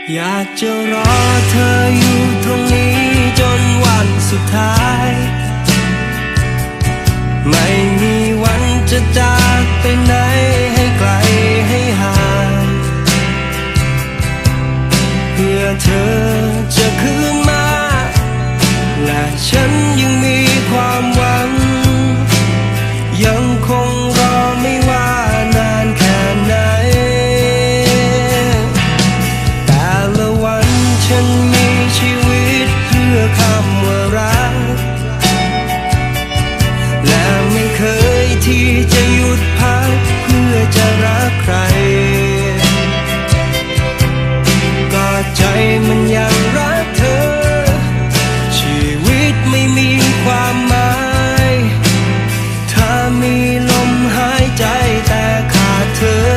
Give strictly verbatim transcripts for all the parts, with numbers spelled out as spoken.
อยากจะรอเธออยู่ตรงนี้จนวันสุดท้ายไม่มีวันจะจากไปไหนให้ไกลให้ห่างเพื่อเธอจะคืนมาและฉันยังมีความหวังยังคงรอไม่ว่านานแค่ไหนแต่ละวันฉันมีชีวิตเพื่อคำว่ารักและไม่เคยที่จะหยุดพักเพื่อจะรักใครก็ใจมันยังรักเธอชีวิตไม่มีความหมายถ้ามีลมหายใจแต่ขาดเธอ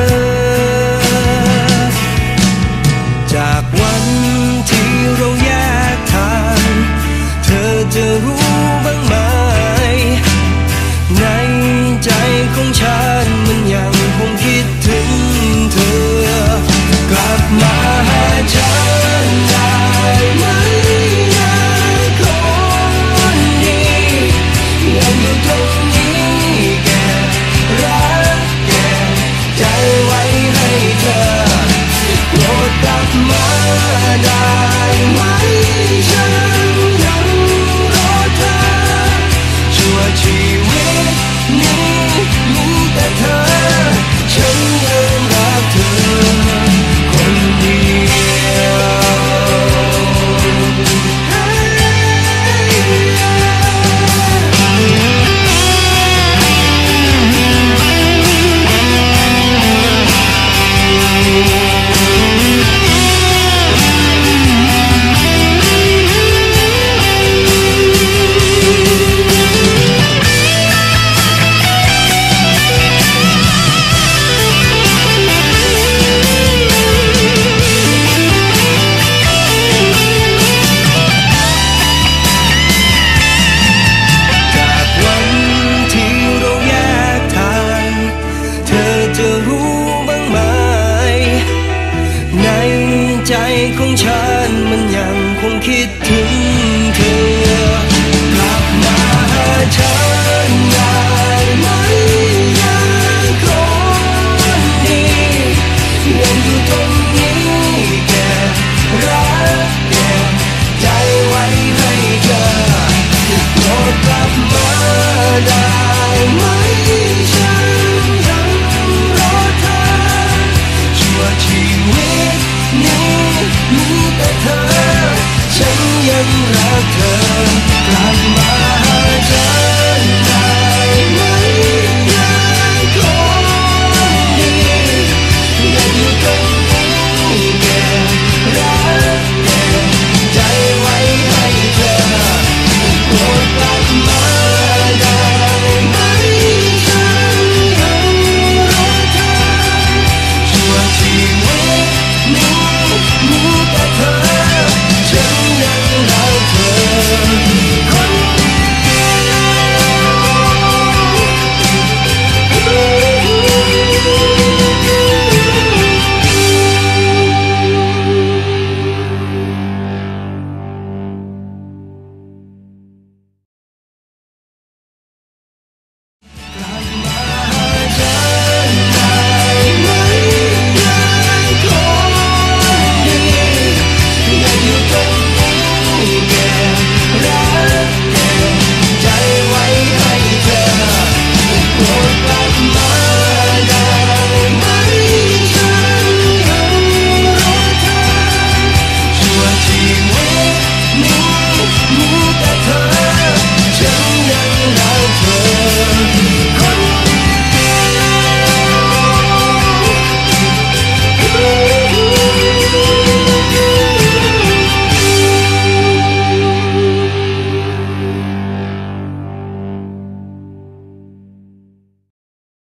จากวันที่เราแยกทางเธอจะรู้บ้างไหมในใจของฉันมันยังคงคิดถึงเธอกลับมาหาฉันได้ไหมนะคนดียังอยู่ตรง